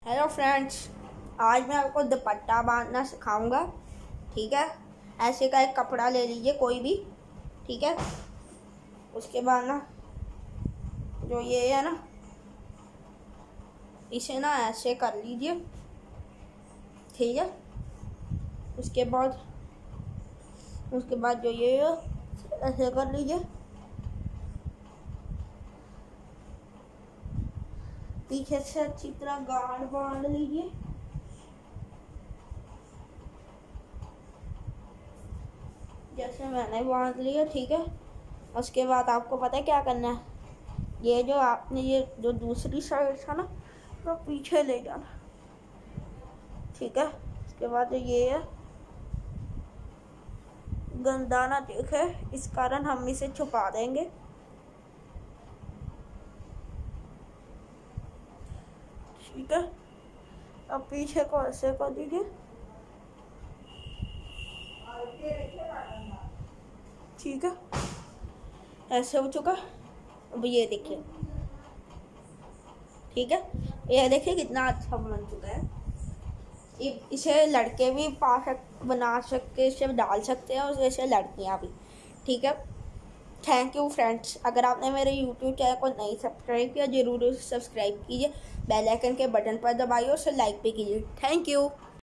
Hello friends, आज मैं आपको दुपट्टा बांधना सिखाऊंगा। ठीक है, ऐसे का एक कपड़ा ले लीजिए कोई भी। ठीक है, उसके बाद ना जो ये है ना, इसे ना ऐसे कर लीजिए। ठीक है, उसके बाद जो ये है ऐसे कर लीजिए। पीछे से अच्छी तरह गांठ बांध लीजिए। जैसे मैंने बांध लिया। ठीक है, उसके बाद आपको पता है क्या करना है। ये जो आपने ये जो दूसरी साइड था ना, तो पीछे ले जाना। ठीक है, उसके बाद ये है गंदा ना दिखे, इस कारण हम इसे छुपा देंगे। ठीक है, अब पीछे को ऐसे कर दीजिए। ठीक है, ऐसे हो चुका। अब ये देखिए। ठीक है, ये देखिए कितना अच्छा बन चुका है। इसे लड़के भी बना सकते, इसे डाल सकते हैं, और इसे लड़कियां भी। ठीक है, थैंक यू फ्रेंड्स। अगर आपने मेरे यूट्यूब चैनल को नहीं सब्सक्राइब किया, जरूर सब्सक्राइब कीजिए। बेल आइकन के बटन पर दबाइए और उसे लाइक भी कीजिए। Thank you.